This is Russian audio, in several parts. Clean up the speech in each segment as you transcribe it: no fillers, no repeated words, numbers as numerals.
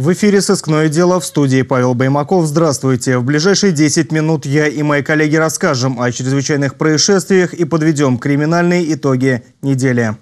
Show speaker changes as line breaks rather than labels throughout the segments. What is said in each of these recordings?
В эфире «Сыскное дело», в студии Павел Баймаков. Здравствуйте. В ближайшие 10 минут я и мои коллеги расскажем о чрезвычайных происшествиях и подведем криминальные итоги недели.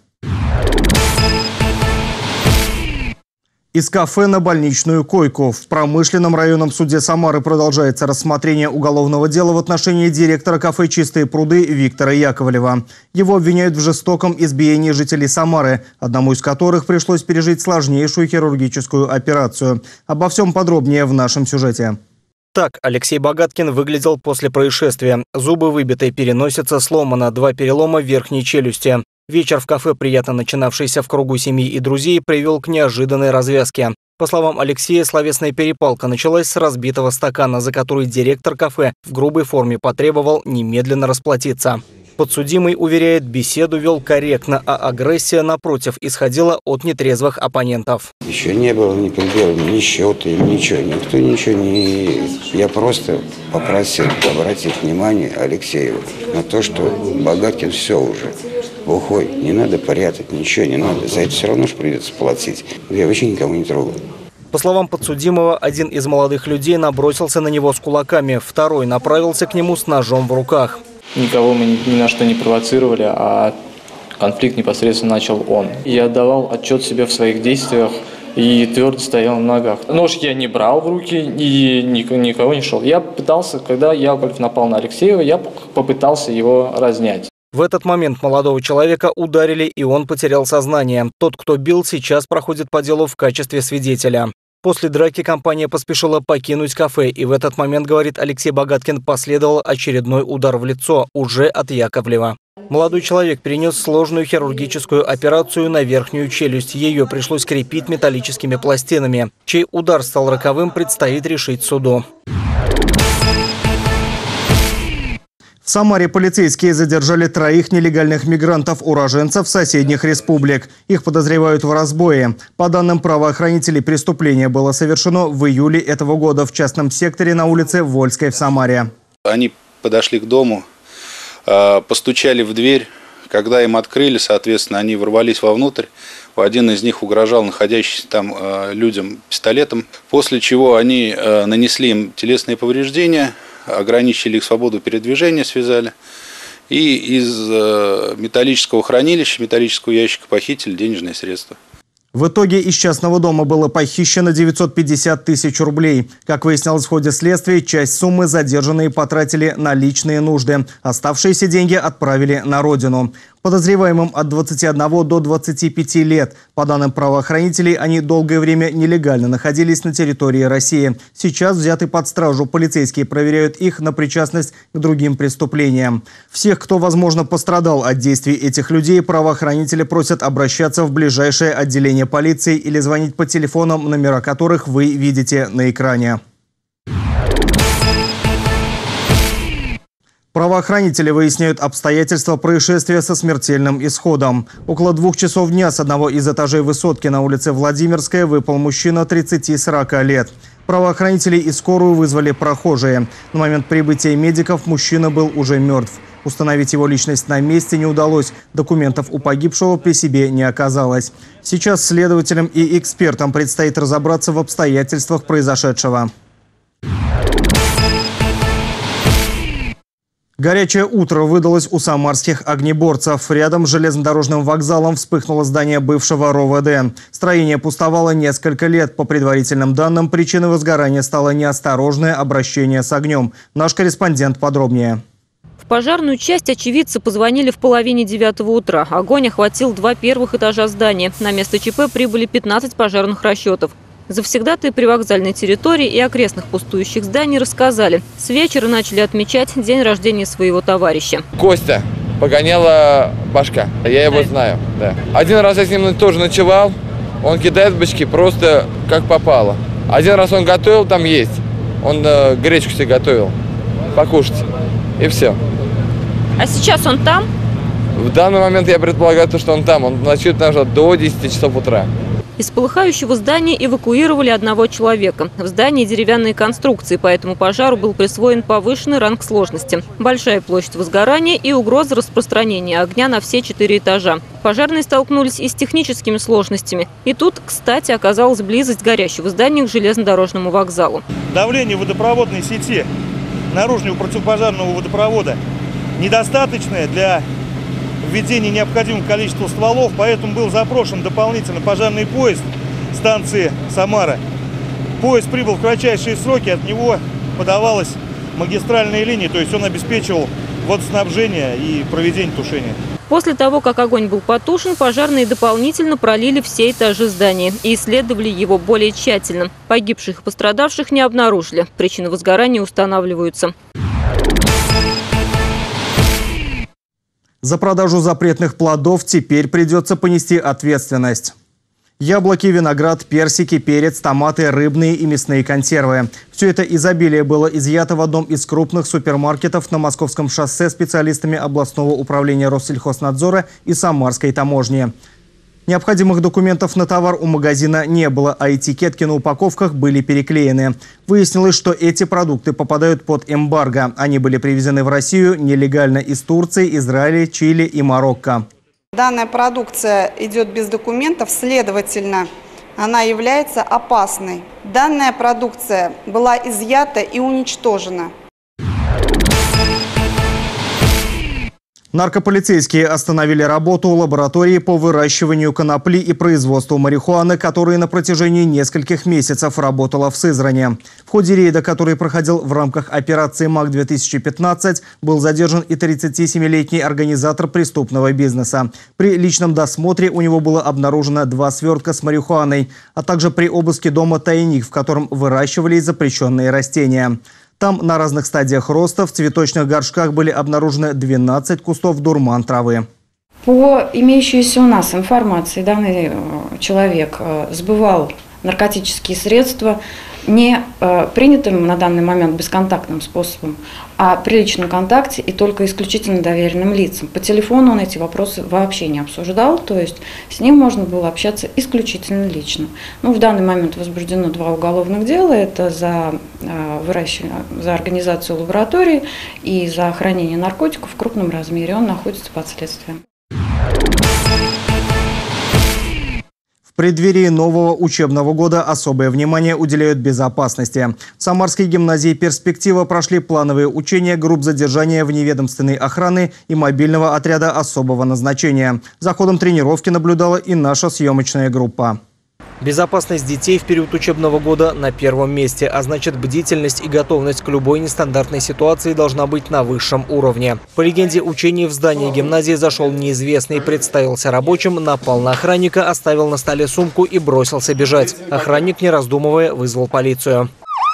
Из кафе на больничную койку. В промышленном районном суде Самары продолжается рассмотрение уголовного дела в отношении директора кафе «Чистые пруды» Виктора Яковлева. Его обвиняют в жестоком избиении жителей Самары, одному из которых пришлось пережить сложнейшую хирургическую операцию. Обо всем подробнее в нашем сюжете.
Так Алексей Богаткин выглядел после происшествия. Зубы выбиты, переносица сломана, 2 перелома верхней челюсти. Вечер в кафе, приятно начинавшийся в кругу семьи и друзей, привел к неожиданной развязке. По словам Алексея, словесная перепалка началась с разбитого стакана, за который директор кафе в грубой форме потребовал немедленно расплатиться. Подсудимый уверяет, беседу вел корректно, а агрессия, напротив, исходила от нетрезвых оппонентов.
Еще не было ни предъявлено, ни счета, ничего. Никто ничего не... Я просто попросил обратить внимание Алексеева на то, что Богаткин все уже. Бухой, не надо порядок, ничего не надо. За это все равно же придется платить. Я вообще никого не трогал.
По словам подсудимого, один из молодых людей набросился на него с кулаками, второй направился к нему с ножом в руках.
Никого мы ни на что не провоцировали, а конфликт непосредственно начал он. Я давал отчет себе в своих действиях и твердо стоял на ногах. Нож я не брал в руки и никого не шел. Я пытался, когда Яковлев напал на Алексеева, я попытался его разнять.
В этот момент молодого человека ударили, и он потерял сознание. Тот, кто бил, сейчас проходит по делу в качестве свидетеля. После драки компания поспешила покинуть кафе, и в этот момент, говорит Алексей Богаткин, последовал очередной удар в лицо, уже от Яковлева. Молодой человек перенес сложную хирургическую операцию на верхнюю челюсть. Ее пришлось крепить металлическими пластинами. Чей удар стал роковым, предстоит решить суду.
В Самаре полицейские задержали 3 нелегальных мигрантов-уроженцев соседних республик. Их подозревают в разбое. По данным правоохранителей, преступление было совершено в июле этого года в частном секторе на улице Вольской в Самаре.
Они подошли к дому, постучали в дверь. Когда им открыли, соответственно, они ворвались вовнутрь. Один из них угрожал находящимся там людям пистолетом, после чего они нанесли им телесные повреждения, ограничили их свободу передвижения, связали. И из металлического хранилища, металлического ящика похитили денежные средства.
В итоге из частного дома было похищено 950 тысяч рублей. Как выяснилось в ходе следствия, часть суммы задержанные потратили на личные нужды. Оставшиеся деньги отправили на родину. Подозреваемым от 21 до 25 лет. По данным правоохранителей, они долгое время нелегально находились на территории России. Сейчас взяты под стражу. Полицейские проверяют их на причастность к другим преступлениям. Всех, кто, возможно, пострадал от действий этих людей, правоохранители просят обращаться в ближайшее отделение полиции или звонить по телефонам, номера которых вы видите на экране. Правоохранители выясняют обстоятельства происшествия со смертельным исходом. Около 2 часов дня с одного из этажей высотки на улице Владимирская выпал мужчина 30-40 лет. Правоохранители и скорую вызвали прохожие. На момент прибытия медиков мужчина был уже мертв. Установить его личность на месте не удалось. Документов у погибшего при себе не оказалось. Сейчас следователям и экспертам предстоит разобраться в обстоятельствах произошедшего. Горячее утро выдалось у самарских огнеборцев. Рядом с железнодорожным вокзалом вспыхнуло здание бывшего РОВД. Строение пустовало несколько лет. По предварительным данным, причиной возгорания стало неосторожное обращение с огнем. Наш корреспондент подробнее.
В пожарную часть очевидцы позвонили в 8:30 утра. Огонь охватил 2 первых этажа здания. На место ЧП прибыли 15 пожарных расчетов. Завсегдатые привокзальной территории и окрестных пустующих зданий рассказали. С вечера начали отмечать день рождения своего товарища.
Костя погоняла башка. Я его знаю. Да. Один раз я с ним тоже ночевал. Он кидает бычки просто как попало. Один раз он готовил там есть. Он гречку себе готовил. Покушать. И все.
А сейчас он там?
В данный момент я предполагаю, что он там. Он ночует даже до 10 часов утра.
Из полыхающего здания эвакуировали одного человека. В здании деревянные конструкции, поэтому пожару был присвоен повышенный ранг сложности. Большая площадь возгорания и угроза распространения огня на все 4 этажа. Пожарные столкнулись и с техническими сложностями. И тут, кстати, оказалась близость горящего здания к железнодорожному вокзалу.
Давление водопроводной сети наружного противопожарного водопровода недостаточное для введения необходимого количества стволов, поэтому был запрошен дополнительно пожарный поезд станции Самара. Поезд прибыл в кратчайшие сроки, от него подавалась магистральная линия, то есть он обеспечивал водоснабжение и проведение тушения.
После того, как огонь был потушен, пожарные дополнительно пролили все этажи здания и исследовали его более тщательно. Погибших и пострадавших не обнаружили. Причины возгорания устанавливаются.
За продажу запретных плодов теперь придется понести ответственность. Яблоки, виноград, персики, перец, томаты, рыбные и мясные консервы. Все это изобилие было изъято в одном из крупных супермаркетов на Московском шоссе специалистами областного управления Россельхознадзора и Самарской таможни. Необходимых документов на товар у магазина не было, а этикетки на упаковках были переклеены. Выяснилось, что эти продукты попадают под эмбарго. Они были привезены в Россию нелегально из Турции, Израиля, Чили и Марокко.
Данная продукция идет без документов, следовательно, она является опасной. Данная продукция была изъята и уничтожена.
Наркополицейские остановили работу лаборатории по выращиванию конопли и производству марихуаны, которая на протяжении нескольких месяцев работала в Сызрани. В ходе рейда, который проходил в рамках операции МАК-2015, был задержан и 37-летний организатор преступного бизнеса. При личном досмотре у него было обнаружено 2 свертка с марихуаной, а также при обыске дома тайник, в котором выращивались запрещенные растения. Там на разных стадиях роста в цветочных горшках были обнаружены 12 кустов дурман травы.
По имеющейся у нас информации, данный человек сбывал наркотические средства не принятым на данный момент бесконтактным способом, а при личном контакте и только исключительно доверенным лицам. По телефону он эти вопросы вообще не обсуждал, то есть с ним можно было общаться исключительно лично. В данный момент возбуждено 2 уголовных дела, это за организацию лаборатории и за хранение наркотиков в крупном размере. Он находится под следствием.
В преддверии нового учебного года особое внимание уделяют безопасности. В Самарской гимназии «Перспектива» прошли плановые учения групп задержания вневедомственной охраны и мобильного отряда особого назначения. За ходом тренировки наблюдала и наша съемочная группа.
Безопасность детей в период учебного года на первом месте, а значит, бдительность и готовность к любой нестандартной ситуации должна быть на высшем уровне. По легенде, учений в здании гимназии зашел неизвестный, представился рабочим, напал на охранника, оставил на столе сумку и бросился бежать. Охранник, не раздумывая, вызвал полицию.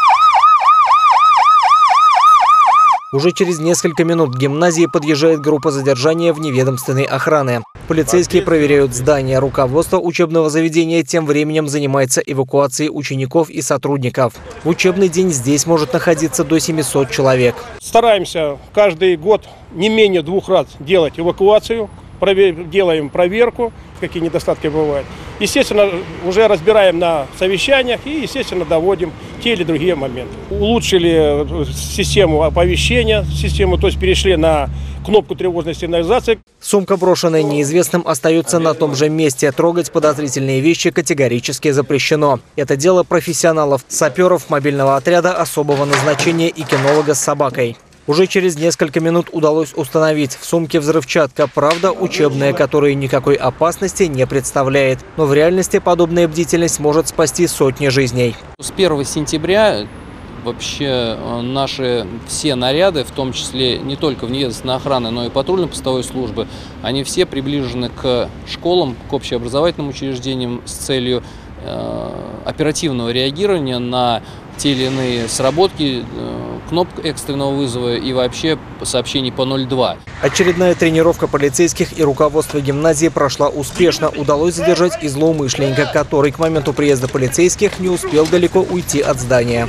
Уже через несколько минут к гимназии подъезжает группа задержания вневедомственной охраны. Полицейские проверяют здание. Руководство учебного заведения тем временем занимается эвакуацией учеников и сотрудников. В учебный день здесь может находиться до 700 человек.
Стараемся каждый год не менее 2 раз делать эвакуацию. Делаем проверку, какие недостатки бывают. Естественно, уже разбираем на совещаниях и, естественно, доводим те или другие моменты. Улучшили систему оповещения, то есть перешли на кнопку тревожной сигнализации.
Сумка, брошенная неизвестным, остается на том же месте. Трогать подозрительные вещи категорически запрещено. Это дело профессионалов, саперов, мобильного отряда особого назначения и кинолога с собакой. Уже через несколько минут удалось установить: в сумке взрывчатка, правда, учебная, которая никакой опасности не представляет. Но в реальности подобная бдительность может спасти сотни жизней.
С 1 сентября вообще наши все наряды, в том числе не только вневедомственной охраны, но и патрульно-постовой службы, они все приближены к школам, к общеобразовательным учреждениям с целью оперативного реагирования на те или иные сработки, кнопок экстренного вызова и вообще сообщений по 02.
Очередная тренировка полицейских и руководства гимназии прошла успешно. Удалось задержать и злоумышленника, который к моменту приезда полицейских не успел далеко уйти от здания.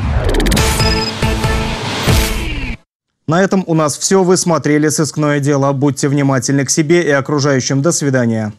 На этом у нас все. Вы смотрели «Сыскное дело». Будьте внимательны к себе и окружающим. До свидания.